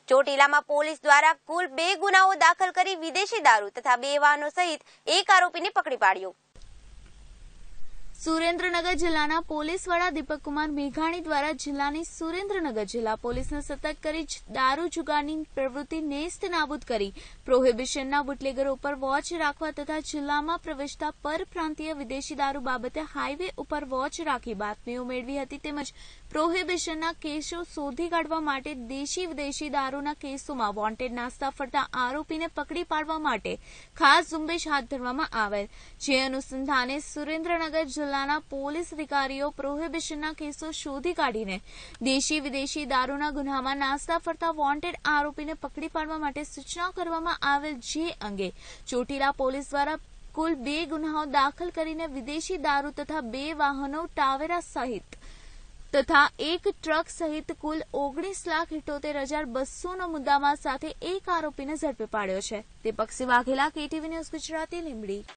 ચોટીલામાં police દ્વારા કુલ 2 ગુનાઓ દાખલ કરી વિદેશી દારૂ તથા 2 વાહનો સહિત એક આરોપીને પકડી પાડ્યો। સુરેન્દ્રનગર જિલ્લાના પોલીસ વડા દીપક કુમાર મેઘાણી દ્વારા જિલ્લાની સુરેન્દ્રનગર જિલ્લા પોલીસને સતર્ક કરી દારૂ જુગારની પ્રવૃત્તિ નેસ્ત નાબૂદ કરી પ્રોહિબિશનના બુટલેગરો ઉપર વોચ રાખવા તથા જિલ્લામાં પ્રવેશતા પરપ્રાંતીય વિદેશી દારૂ બાબતે હાઈવે ઉપર વોચ રાખી બાતમીઓ મેળવી હતી તેમજ પ્રોહિબિશનના કેસો શોધી કાઢવા માટે દેશી વિદેશી દારૂના કેસોમાં વોન્ટેડ નાસ્તા ફરતા આરોપીને પકડી પાડવા માટે ખાસ ઝુંબેશ હાથ ધરવામાં આવેલ, જે અનુસંધાને સુરેન્દ્રનગર જિલ્લાના પોલીસ અધિકારીઓ પ્રોહિબિશનના કેસો શોધી કાઢીને દેશી વિદેશી દારૂના ગુન્હામાં નાસ્તા ફરતા વોન્ટેડ આરોપીને પકડી પાડવા માટે સૂચના કરવામાં આવેલ, જે અંગે ચોટીલા પોલીસ દ્વારા કુલ 2 ગુનાઓ દાખલ કરીને વિદેશી દારૂ તથા 2 વાહનો ટાવેરા સહિત તથા 1 ટ્રક સહિત કુલ 19,78,200 મુદ્દામાલ સાથે એક આરોપીને ઝડપી પાડ્યો છે। Deepak Singh Vaghela, KTV news Gujarati, Limbdi.